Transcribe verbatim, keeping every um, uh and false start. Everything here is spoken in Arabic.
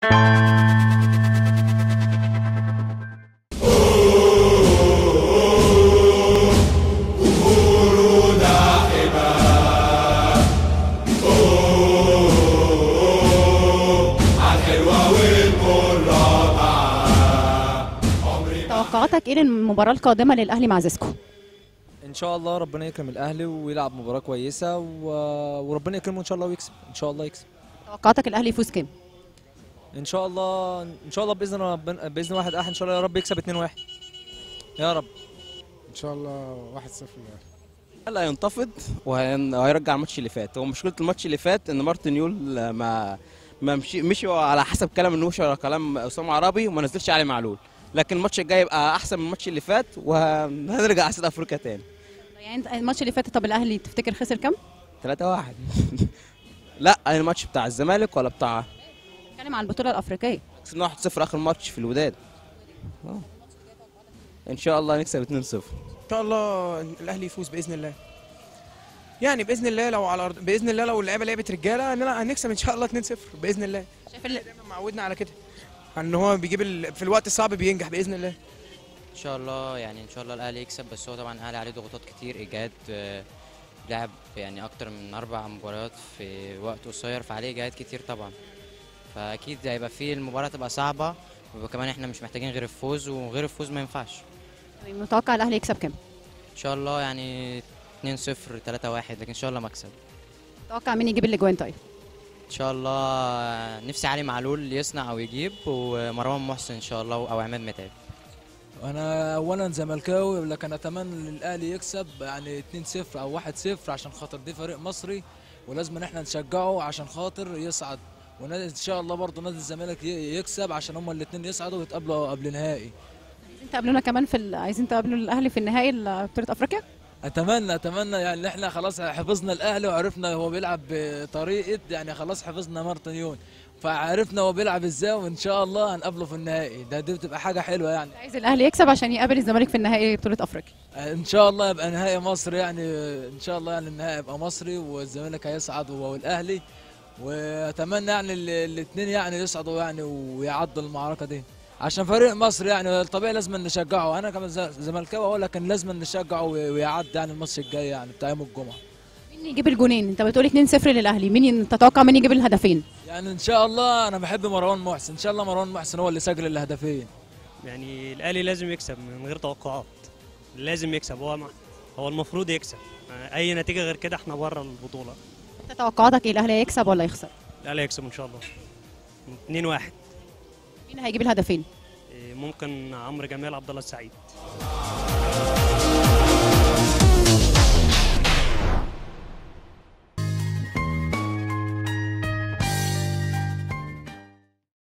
توقعاتك ايه للمباراة القادمة للأهلي مع زيسكو؟ ان شاء الله ربنا يكرم الاهلي ويلعب مباراه كويسه و... وربنا يكرمه ان شاء الله ويكسب، ان شاء الله يكسب. توقعاتك الأهلي يفوز كام؟ ان شاء الله ان شاء الله باذن ربنا باذن واحد احد ان شاء الله يا رب يكسب اتنين واحد يا رب. ان شاء الله واحد صفر. لا هينتفض وهيرجع الماتش اللي فات. هو مشكله الماتش اللي فات ان مارتن يول ما ما مشي مشي على حسب كلام النوشه ولا كلام اسامه عربي وما نزلش علي معلول، لكن الماتش الجاي يبقى احسن من الماتش اللي فات وهنرجع اسيد افريقيا تاني. يعني انت الماتش اللي فات، طب الأهلي تفتكر خسر كام؟ ثلاثة واحد. لا الماتش بتاع الزمالك ولا بتاع؟ بتكلم عن البطولة الأفريقية. كسبنا واحد صفر اخر ماتش في الوداد. اه ان شاء الله نكسب اتنين صفر. ان شاء الله الاهلي يفوز باذن الله. يعني باذن الله لو على أرض باذن الله لو اللعيبه لعبت رجاله اننا هنكسب ان شاء الله اتنين صفر باذن الله. شايف ال... دايما معودنا على كده ان هو بيجيب ال... في الوقت الصعب بينجح باذن الله. ان شاء الله يعني ان شاء الله الاهلي يكسب، بس هو طبعا الاهلي عليه ضغوطات كتير، ايجاد لعب يعني اكتر من اربع مباريات في وقت قصير، فعليه ايجاد كتير طبعا، فاكيد هيبقى فيه المباراه تبقى صعبه، وكمان احنا مش محتاجين غير الفوز، وغير الفوز ما ينفعش. متوقع الأهلي يكسب كام؟ ان شاء الله يعني اتنين صفر تلاتة واحد، لكن ان شاء الله مكسب. متوقع مين يجيب الاجوان طيب؟ ان شاء الله نفسي علي معلول يصنع او يجيب، ومروان محسن ان شاء الله او عماد متعب. انا اولا زملكاوي، لكن اتمنى الاهلي يكسب يعني اتنين صفر او واحد صفر، عشان خاطر دي فريق مصري ولازم ان احنا نشجعه عشان خاطر يصعد، وان شاء الله برضه نادي الزمالك يكسب عشان هما الاثنين يصعدوا ويتقابلوا قبل نهائي. عايزين تقابلونا كمان في ال... عايزين تقابلوا الاهلي في النهائي بطولة افريقيا؟ اتمنى اتمنى يعني احنا خلاص حفظنا الاهلي وعرفنا هو بيلعب بطريقه، يعني خلاص حفظنا مارتن يول، فعرفنا هو بيلعب ازاي، وان شاء الله هنقابله في النهائي. ده دي بتبقى حاجه حلوه يعني. عايز الاهلي يكسب عشان يقابل الزمالك في النهائي بطولة افريقيا. ان شاء الله يبقى نهائي مصري، يعني ان شاء الله يعني النهائي يبقى مصري والزمالك هيصعد هو والاهلي، واتمنى يعني الاثنين يعني يصعدوا يعني ويعدوا المعركه دي عشان فريق مصر، يعني طبيعي لازم نشجعه. انا كمان زملكاوي اقول لك لازم نشجعه ويعدي يعني الماتش الجاي يعني بتاع يوم الجمعه. مين يجيب الجونين؟ انت بتقول اتنين صفر للاهلي، مين تتوقع مين يجيب الهدفين؟ يعني ان شاء الله انا بحب مروان محسن، ان شاء الله مروان محسن هو اللي سجل الهدفين. يعني الاهلي لازم يكسب من غير توقعات، لازم يكسب، هو هو المفروض يكسب، اي نتيجه غير كده احنا بره البطوله. انت توقعاتك ايه، الاهلي هيكسب ولا يخسر؟ الاهلي هيكسب ان شاء الله اتنين واحد. مين هيجيب الهدفين؟ ممكن عمرو جمال، عبد الله السعيد.